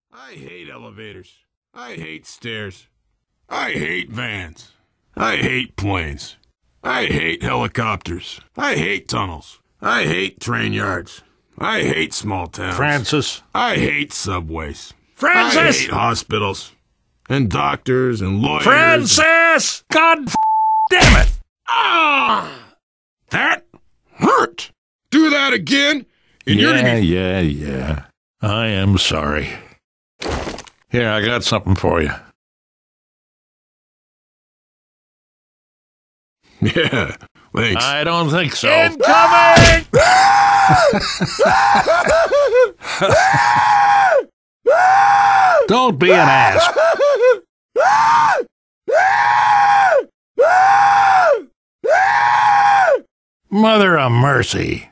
I hate elevators. I hate stairs. I hate vans. I hate planes. I hate helicopters. I hate tunnels. I hate train yards. I hate small towns. Francis. I hate subways. Francis! I hate hospitals. And doctors and lawyers. Francis! God damn it! Ah! That hurt! Do that again, and you're gonna be... Yeah. I am sorry. Here, I got something for you. Yeah, thanks. I don't think so. Incoming! Don't be an ass. Mother of mercy.